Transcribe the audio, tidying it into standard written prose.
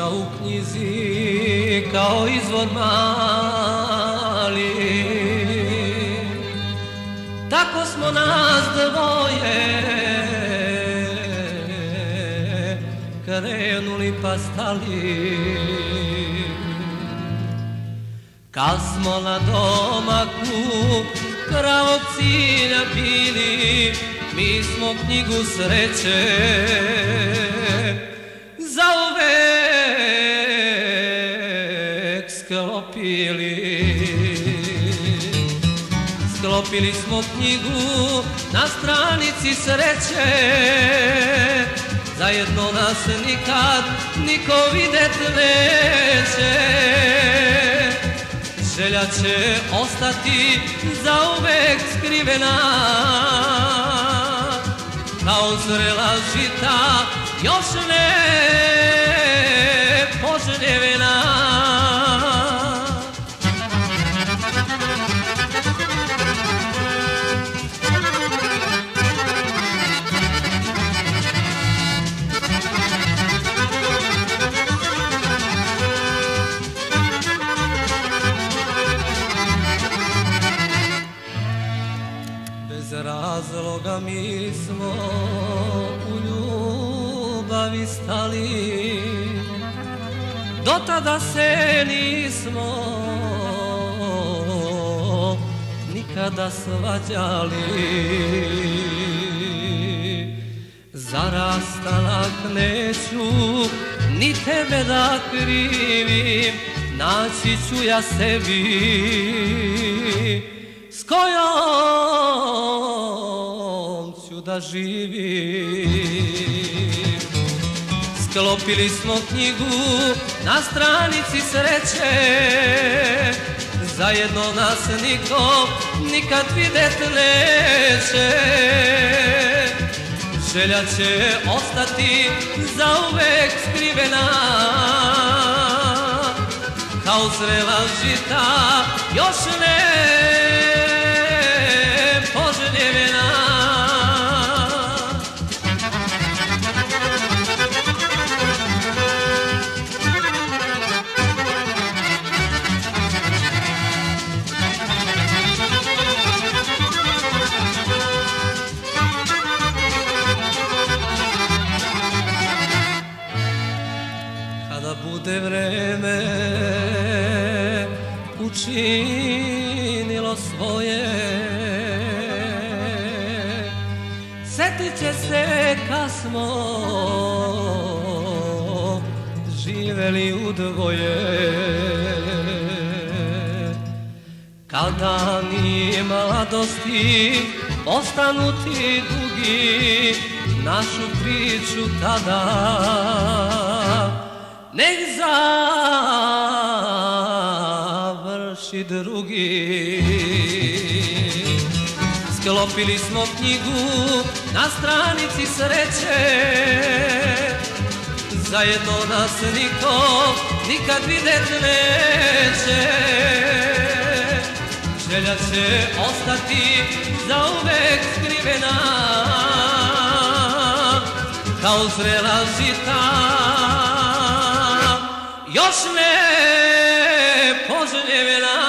Duša u knjizi kao izvor mali, tako smo nas dvoje krenuli pa stali. Kad smo na domaku pravog cilja bili, mi smo knjigu sreće zauvek sklopili. Sklopili smo knjigu na stranici sreće, zajedno nas nikad niko vidjet neće. Želja će ostati zauvek skrivena, kao zrela žita još ne poželjevena. Bez razloga mi smo u ljubavi stali, do tada se nismo nikada svađali. Za rastanak neću ni tebe da krivim, naći ću ja sebi s kojom ću da živim. Sklopili smo knjigu na stranici sreće, zajedno nas niko nikad vidjet neće. Želja će ostati zauvek skrivena, kao zrela žita još ne poželjevena. Kada bude vreme učinilo svoje, setit će se kad smo živeli u dvoje. Kada ni mladosti ostanu ti dugi, našu priču tada nek završi drugi. Sklopili smo knjigu na stranici sreće, zajedno nas niko nikad vidjet neće. Želja će ostati zauvek skrivena, kao zrela žita još ne poželjevena.